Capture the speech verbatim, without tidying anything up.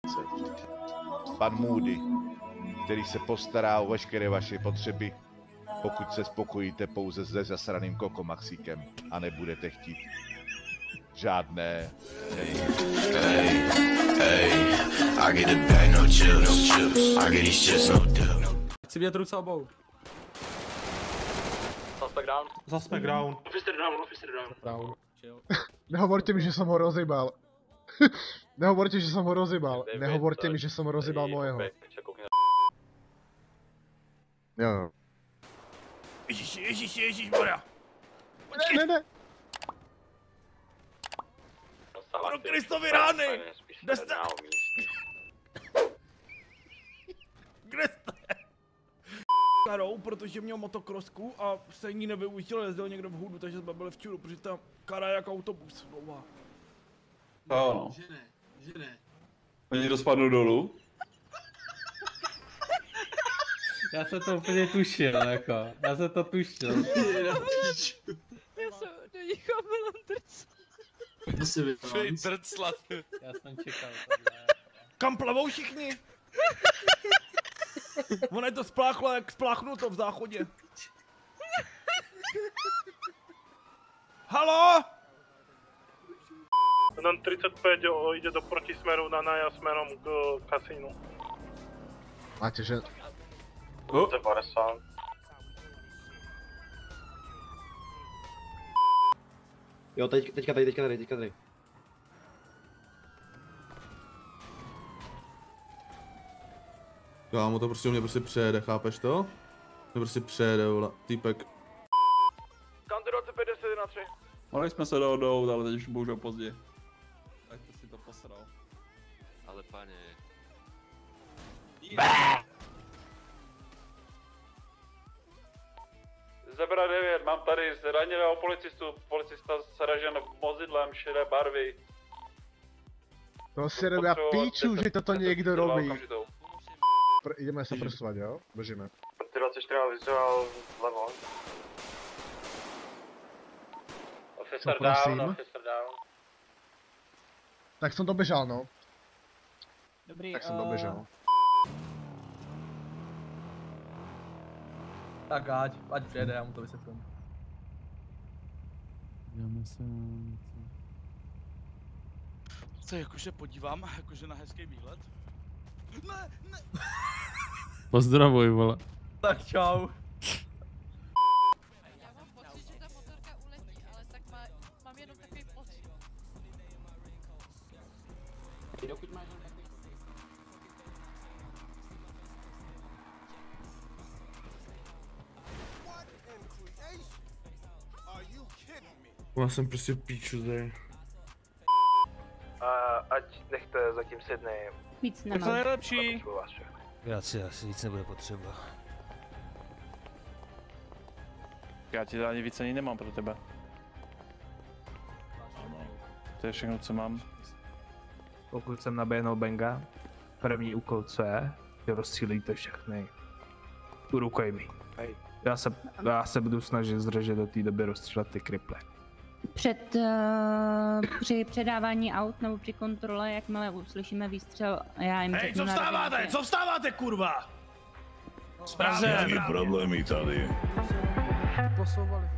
Pan Moody, který se postará o veškeré vaše potřeby, pokud se spokojíte pouze se zasraným kokomaxíkem a nebudete chtít žádné... Chci vidět ruce obou. Suspect down. Suspect down. Officer down, officer down. Down. Nehovorte mi, že som ho rozjebal. Nehovorte, že som ho rozjebal. Nehovorte mi, že som ho rozjebal mojeho. Jo. Ježiši, ježiši, ježišmarja! Ne, ne, ne. Pro Kristovi rány! Kde jste? Kde jste? Karou, protože měl motokrosku a se ní nevyužil, jezdil někdo v hudu, takže jsme byli v čuru, protože ta kara je jako autobus dlouhá. Jo, no. Že ne, že ne. Oni rozpadnou dolů. Já jsem to úplně tušil, jako. Já jsem to tušil. Já jsem do nich byla drc. To si vypadám. Drclat. Já jsem čekal tohle. Kam plavou všichni? Ono je to spláchlo jak spláchnuto v záchodě. Halo? Ten třicet pět jde do protisměru na Naja směrem k kasínu. Máte, že... Oh. padesát. Jo, teď, teďka tady, teďka tady, teďka tady. Kámo, to prostě u mě prostě přejede, chápeš to? To prostě přejede, vole, týpek. Counter dvacet pět deset jedna tři. Mohli jsme se dohodnout, ale teď už bohužel pozdě. Tak to si to posral. Ale pane. Zebra devět, mám tady zraněného policistu, policista sražen vozidlem šedé barvy. To si robia píču, že toto niekto robí. Pr ideme sa presúvať, jo? Bežíme. dvacet čtyři vyzval vlevo. Officer prosím? down, officer down. Tak som dobežal, no. Dobrý, Tak som dobežal. Tak ať, ať přijede, já mu to vysvětlím. Co, jakože podívám, jakože na hezký výhled? Ne, ne. Pozdravuj, vole. Tak čau. Já mám pocit, že ta motorka uletí, ale tak má, mám jenom takový pocit. Dokud máš jenom takový... Já jsem prostě píču zde. A ať nechte zatím Sydney. Víc Tak to nejlepší. Grazie, asi víc nebude potřeba. Já ti ani víc ani nemám pro tebe. To je všechno, co mám. Pokud jsem naběhnul Benga, první úkol co je, že rozstřílíte všechny rukojmí. Já se, já se budu snažit zdržet do té doby rozstřílet ty kriple. Před, uh, při předávání aut nebo při kontrole, jakmile uslyšíme výstřel, já jim Hej, řeknu co vstáváte? Co vstáváte, kurva? Správně. Problémy tady. Posouvali.